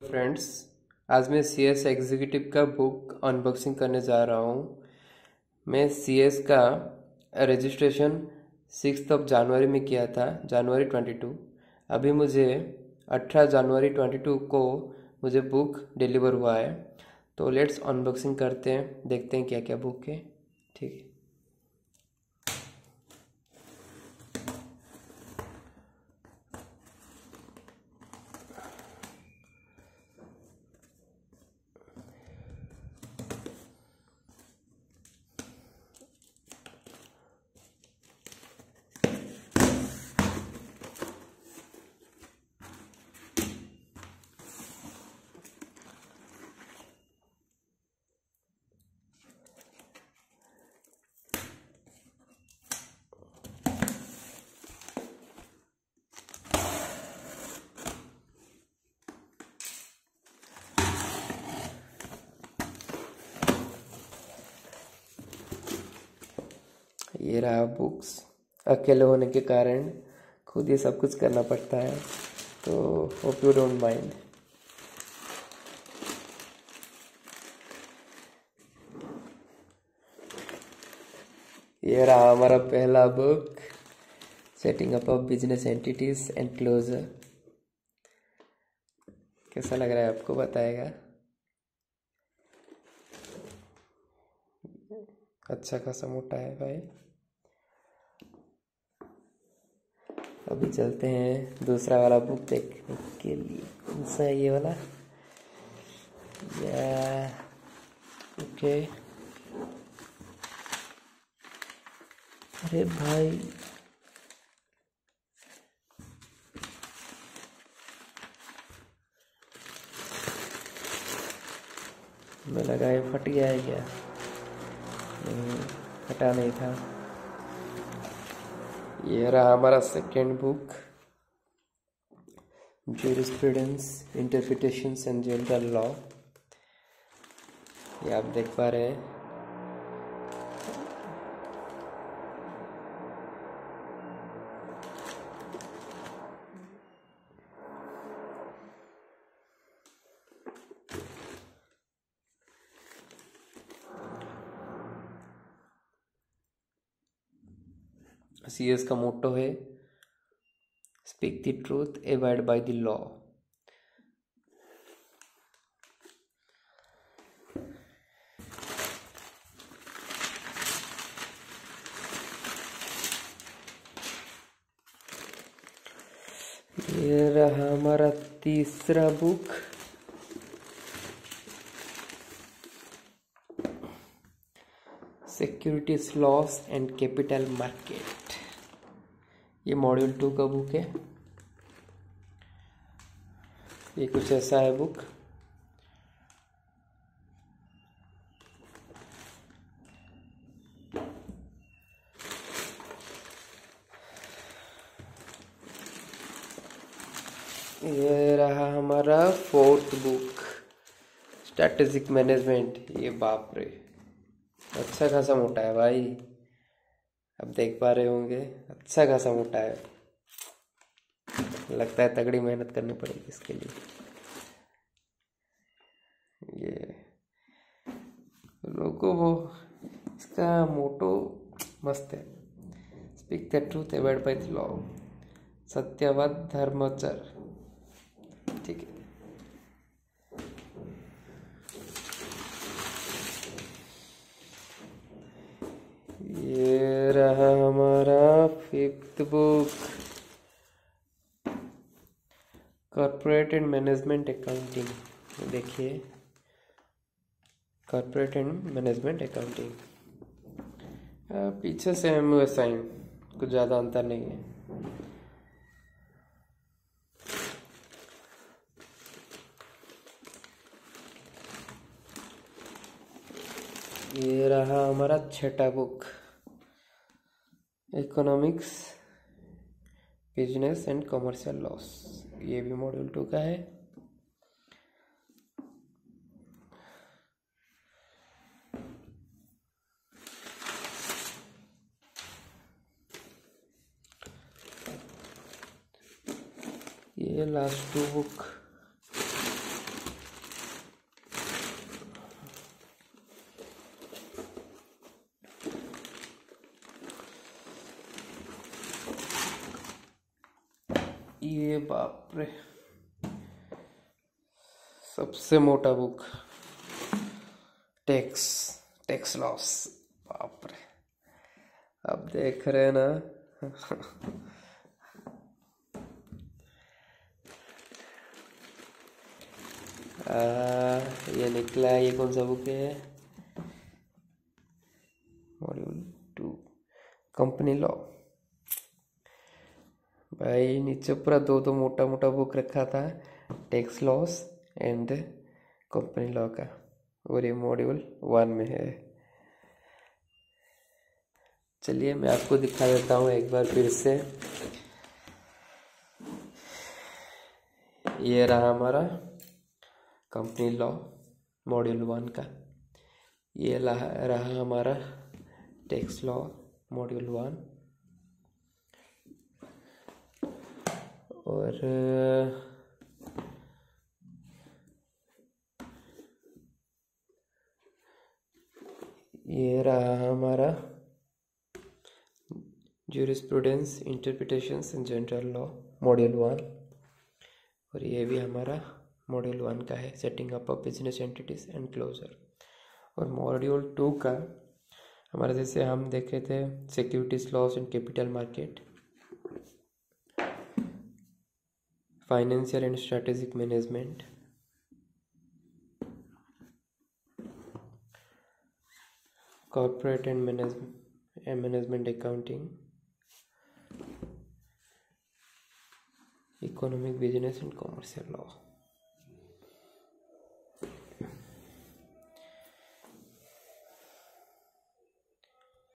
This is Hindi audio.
फ्रेंड्स, आज मैं सीएस एग्जीक्यूटिव का बुक अनबॉक्सिंग करने जा रहा हूँ। मैं सीएस का रजिस्ट्रेशन 6 जनवरी में किया था, जनवरी 22। अभी मुझे 18 जनवरी 22 को मुझे बुक डिलीवर हुआ है। तो लेट्स अनबॉक्सिंग करते हैं, देखते हैं क्या क्या बुक है। ठीक है। ये रहा बुक्स। अकेले होने के कारण खुद ही सब कुछ करना पड़ता है, तो होप यू डोंट माइंड। ये रहा हमारा पहला book, setting up of business entities and closure. कैसा लग रहा है आपको बताएगा। अच्छा खासा मोटा है भाई। अभी चलते हैं दूसरा वाला बुक देखने के लिए। कौन सा है ये वाला? या ओके। अरे भाई, मैं लगा ये फट गया है क्या? नहीं, फटा नहीं था। ये रहा हमारा second book, jurisprudence, interpretations and general law. ये आप देख पा रहे हैं। सीएस का मोटो है, speak the truth, abide by the law. ये रहा हमारा तीसरा book, securities laws and capital market. ये मॉड्यूल 2 का बुक है। ये कुछ ऐसा है बुक। ये रहा हमारा फोर्थ बुक, स्ट्रैटेजिक मैनेजमेंट। ये बाप रे, अच्छा खासा मोटा है भाई। अब देख पा रहे होंगे, अच्छा खासा मोटा है। लगता है तगड़ी मेहनत करनी पड़ेगी इसके लिए। ये लोगों वो इसका मोटो मस्त है, speak the truth, avoid by the law, सत्यवाद धर्मचर। ठीक है। ये रहा हमारा fifth book, corporate and management accounting. देखिए, कॉर्पोरेट एंड मैनेजमेंट अकाउंटिंग। पीछे सेम वैसा ही, कुछ ज़्यादा अंतर नहीं है। ये रहा हमारा छठा book, economics, business and commercial laws. ये भी मॉड्यूल 2 का है। ये लास्ट 2 बुक, ये बाप रे, सबसे मोटा बुक, टैक्स टैक्स लॉस। बाप रे, अब देख रहे हैं ना। ये निकला, ये कौन सा बुक है? Module 2, company law. भाई नीचे पूरा दो दो मोटा मोटा बुक रखा था, tax laws and company law का, और ये मॉड्यूल 1 में है। चलिए मैं आपको दिखा देता हूँ एक बार फिर से। ये रहा हमारा कंपनी लॉ मॉड्यूल 1 का, ये रहा हमारा टैक्स लॉ मॉड्यूल 1, और ये रहा हमारा jurisprudence, interpretations in general law module 1, और ये भी हमारा मॉड्यूल 1 का है, setting up of business entities and closure. और मॉड्यूल 2 का हमारा, जैसे हम देखे थे, securities laws in capital market, financial and strategic management, corporate and management accounting, economic business and commercial law.